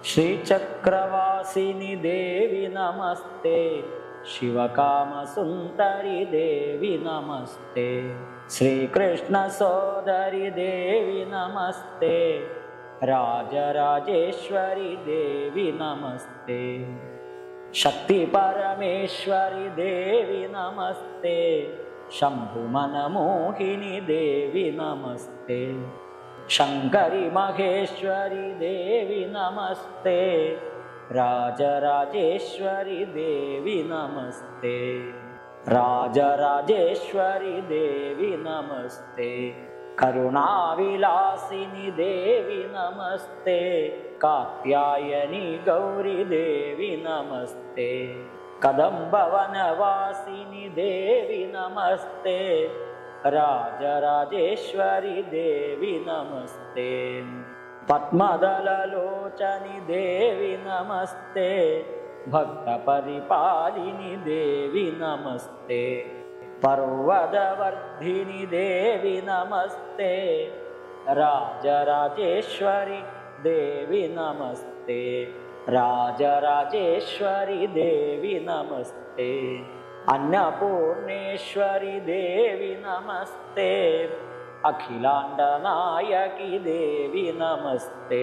श्रीचक्रवासिनि देवी नमस्ते, शिवकामसुन्दरि देवी नमस्ते, श्रीकृष्णसोदरि देवी नमस्ते, राजराजेश्वरि देवी नमस्ते, शक्तिपरमेश्वरि देवी नमस्ते, शम्भुमनमोहिनि देवी नमस्ते, शङ्करि महेश्वरि देवी नमस्ते, राजराजेश्वरि देवी नमस्ते, राजराजेश्वरि देवी नमस्ते, करुणाविलासिनि देवी नमस्ते, कात्यायनी गौरी देवी नमस्ते, कदम्बवनवासिनि देवी नमस्ते, राजराजेश्वरि देवी नमस्ते, पद्मदललोचनि देवी नमस्ते, भक्तपरिपालिनि देवी नमस्ते, पर्वतवर्धिनि देवी नमस्ते, राजराजेश्वरि देवी नमस्ते, राजराजेश्वरि देवी नमस्ते, अन्नपूर्णेश्वरि देवी नमस्ते, अखिलाण्डनायकि देवी नमस्ते,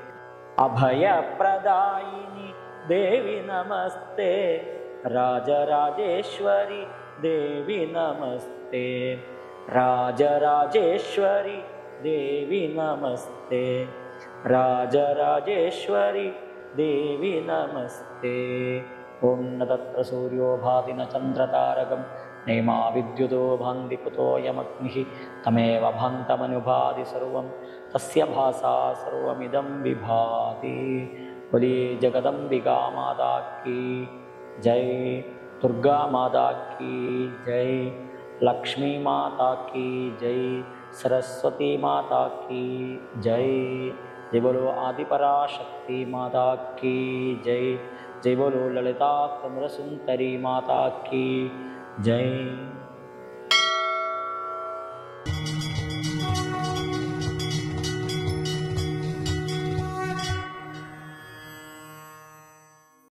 अभयप्रदायिनि देवी नमस्ते, राजराजेश्वरि देवी नमस्ते, राजराजेश्वरि देवी नमस्ते, राजराजेश्वरि देवी नमस्ते। ॐ न तत्र सूर्यो भाति न चन्द्रतारकं नैमा विद्युतो भान्ति कुतोऽयमग्निः तमेव भान्तमनुभाति सर्वं तस्य भासा सर्वमिदं विभाति। बोलिए जगदम्बिका माता की जय, दुर्गा माता की जय, लक्ष्मी माता की जय, सरस्वती माता की जय। जय बोलो आदिपराशक्ति माता की जय, जय बोलो ललिता त्रिपुरसुंदरी माता की जय।